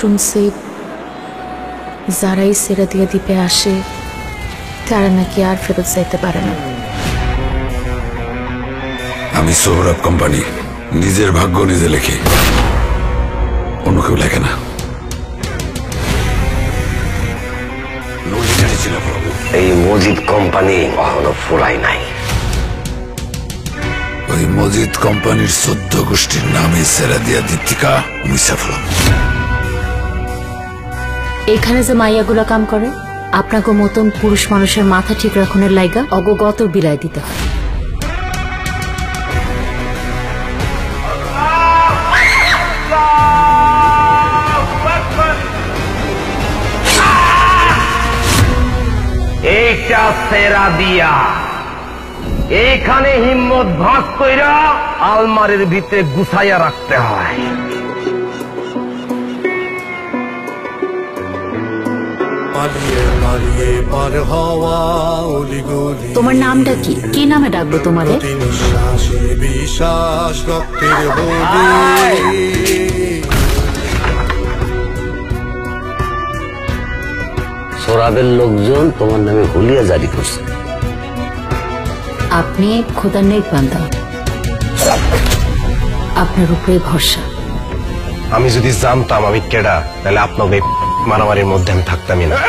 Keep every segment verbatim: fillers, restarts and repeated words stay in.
শুনছি যারাই সেরাদিয়া দ্বীপে আসে তারা নাকি আর ফেরত যাইতে পারে না। আমি সোহরাব কোম্পানি, নিজের ভাগ্য নিজে লেখি, অন্য কেউ লেখে না। এই মজিদ কোম্পানি কখনো ফুরাই নাই। ওই মজিদ কোম্পানির চোদ্দ গোষ্ঠীর নামে সেরাদিয়া দীপ্তিকা মুছা ফেলাম। এখানে যে মাইয়াগুলা কাম করে আপনাকে মতন পুরুষ মানুষের মাথা ঠিক রাখনের লাইগা অগগত বিলাই দিতে হয়। এইটা সেরাদিয়া, এইখানে হিম্মত ভাগ কইরা আলমারির ভিতরে গুছাইয়া রাখতে হয়। তোমার নামটা কি? কি নামে ডাকবো তোমারে? বিশ্বাস রক্তের সোহরাবের লোকজন তোমার নামে হুলিয়া জারি করছে। আপনি খোদার নেক বান্দা, আপনার উপরে ভরসা। আমি যদি জানতাম আমি কেডা, তাহলে আপনাকে মারামারির মধ্যে আমি থাকতামই না।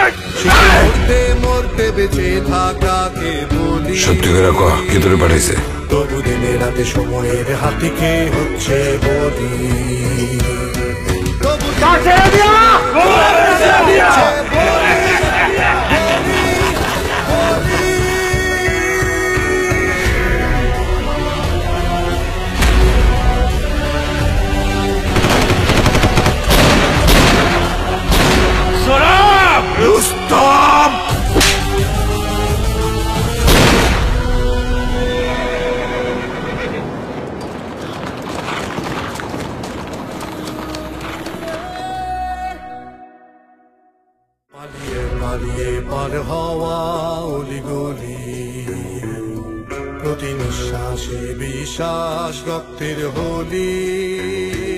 সত্যি করে কহ, কি তোরে পাঠাইছে? তবু দিনে রাতে সময়ের হাতিকে হচ্ছে বলি। পালিয়ে পার হওয়া অলিগলি, প্রতি নিঃশ্বাসে বিশ্বাস রক্তের হোলি।